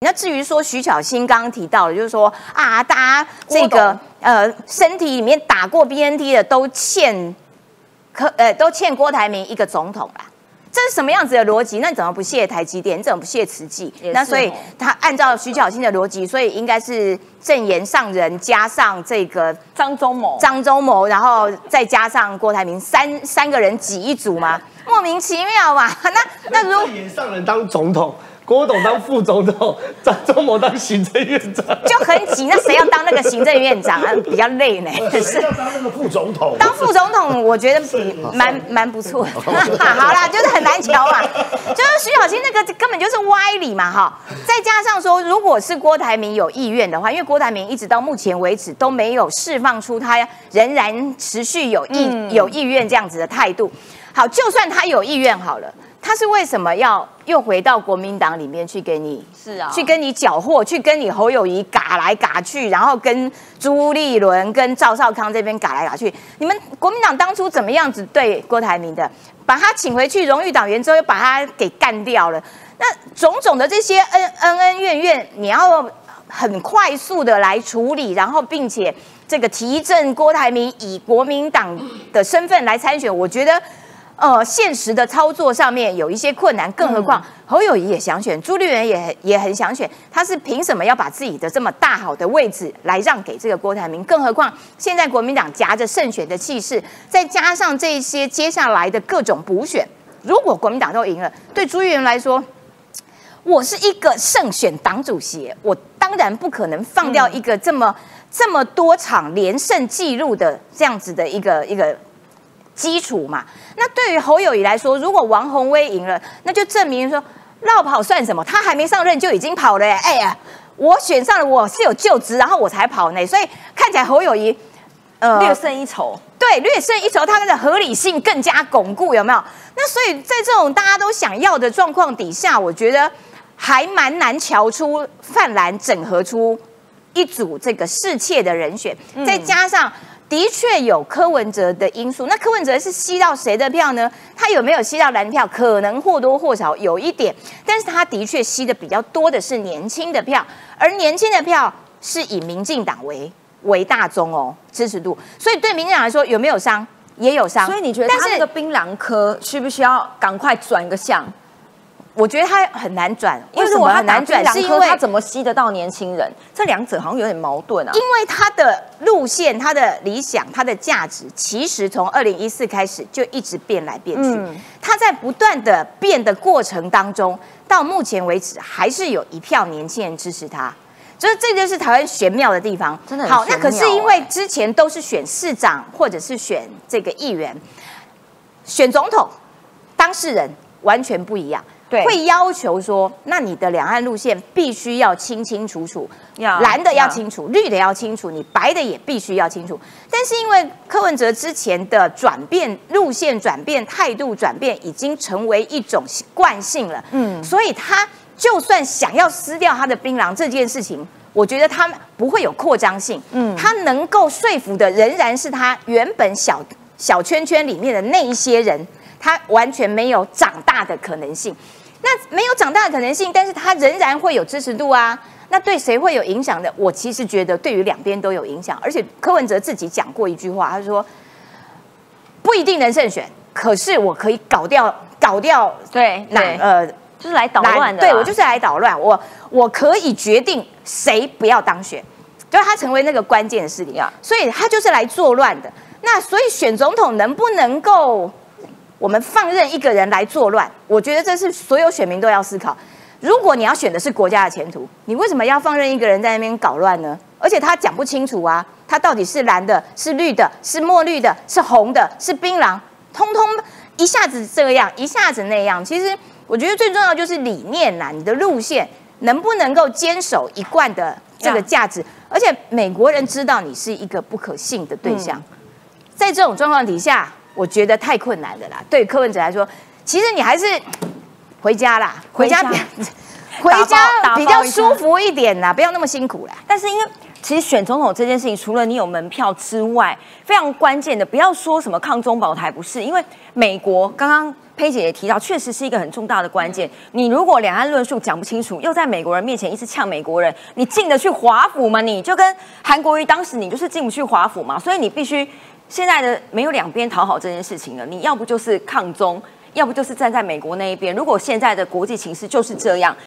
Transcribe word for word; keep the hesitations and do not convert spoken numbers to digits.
那至于说徐巧芯刚刚提到的，就是说啊，大家这个呃身体里面打过 B N T 的都欠可呃都欠郭台铭一个总统啦。这是什么样子的逻辑？那你怎么不谢台积电？你怎么不谢慈济？那所以他按照徐巧芯的逻辑，所以应该是正言上人加上这个张忠谋， 张忠谋，然后再加上郭台铭，三三个人挤一组吗？莫名其妙嘛。那那如果正言上人当总统，郭董当副总统，张忠谋当行政院长， 就很挤。那谁要当那个行政院长啊？比较累呢。 谁要当那个副总统？ 当副总统，我觉得蛮蛮不错的。好啦，就是很难瞧嘛。就是徐巧芯那个根本就是歪理嘛，哈。再加上说，如果是郭台铭有意愿的话，因为郭台铭一直到目前为止都没有释放出他仍然持续有意、嗯、有意愿这样子的态度。好，就算他有意愿好了。他是为什么要又回到国民党里面去给你是啊， 去跟你搅和，去跟你侯友宜嘎来嘎去，然后跟朱立伦、跟赵少康这边嘎来嘎去？你们国民党当初怎么样子对郭台铭的？把他请回去荣誉党员之后，又把他给干掉了。那种种的这些恩恩恩怨怨，你要很快速的来处理，然后并且这个提振郭台铭以国民党的身份来参选，我觉得。呃，现实的操作上面有一些困难，更何况、嗯、侯友宜也想选，朱立伦也也很想选，他是凭什么要把自己的这么大好的位置来让给这个郭台铭？更何况现在国民党夹着胜选的气势，再加上这些接下来的各种补选，如果国民党都赢了，对朱立伦来说，我是一个胜选党主席，我当然不可能放掉一个这么、嗯、这么多场连胜记录的这样子的一个一个。基础嘛，那对于侯友宜来说，如果王宏威赢了，那就证明说绕跑算什么？他还没上任就已经跑了耶！哎呀，我选上了，我是有就职，然后我才跑呢，所以看起来侯友宜呃略胜一筹。 对，略胜一筹，他的合理性更加巩固，有没有？那所以在这种大家都想要的状况底下，我觉得还蛮难瞧出泛蓝整合出一组这个适切的人选，嗯、再加上。的确有柯文哲的因素，那柯文哲是吸到谁的票呢？他有没有吸到蓝票？可能或多或少有一点，但是他的确吸的比较多的是年轻的票，而年轻的票是以民进党为为大宗哦，支持度，所以对民进党来说有没有伤？也有伤。 所以你觉得他那个槟榔科需不需要赶快转个向？ 我觉得他很难转， 为什么很难转？是因为他怎么吸得到年轻人？这两者好像有点矛盾啊。 因为他的路线、他的理想、他的价值，其实从二零一四开始就一直变来变去。嗯、他在不断的变的过程当中，到目前为止还是有一票年轻人支持他。就是这就是台湾玄妙的地方。 真的很好，那可是因为之前都是选市长或者是选这个议员，选总统当事人完全不一样。会要求说，那你的两岸路线必须要清清楚楚，蓝的要清楚，绿的要清楚，你白的也必须要清楚。但是因为柯文哲之前的转变、路线转变、态度转变，已经成为一种惯性了，嗯，所以他就算想要撕掉他的槟榔这件事情，我觉得他不会有扩张性，嗯，他能够说服的仍然是他原本小小圈圈里面的那一些人。他完全没有长大的可能性，那没有长大的可能性，但是他仍然会有支持度啊。那对谁会有影响的？我其实觉得对于两边都有影响。而且柯文哲自己讲过一句话，他说不一定能胜选，可是我可以搞掉搞掉对哪呃， 就是来捣乱的。 对我就是来捣乱，我我可以决定谁不要当选，就是他成为那个关键的势力啊。所以他就是来作乱的。那所以选总统能不能够？我们放任一个人来作乱，我觉得这是所有选民都要思考。如果你要选的是国家的前途，你为什么要放任一个人在那边搞乱呢？而且他讲不清楚啊，他到底是蓝的、是绿的、是墨绿的、是红的、是槟榔，通通一下子这样，一下子那样。其实我觉得最重要就是理念啦，你的路线能不能够坚守一贯的这个价值？而且美国人知道你是一个不可信的对象，嗯、在这种状况底下。我觉得太困难了啦，对柯文哲来说，其实你还是回家啦，回家比回家比较舒服一点啦，不要那么辛苦啦。 但是因为其实选总统这件事情，除了你有门票之外，非常关键的，不要说什么抗中保台不是，因为美国刚刚佩姐也提到，确实是一个很重大的关键。你如果两岸论述讲不清楚，又在美国人面前一直呛美国人，你进得去华府吗？你就跟韩国瑜当时你就是进不去华府嘛，所以你必须现在的没有两边讨好这件事情了，你要不就是抗中，要不就是站在美国那一边。如果现在的国际情势就是这样，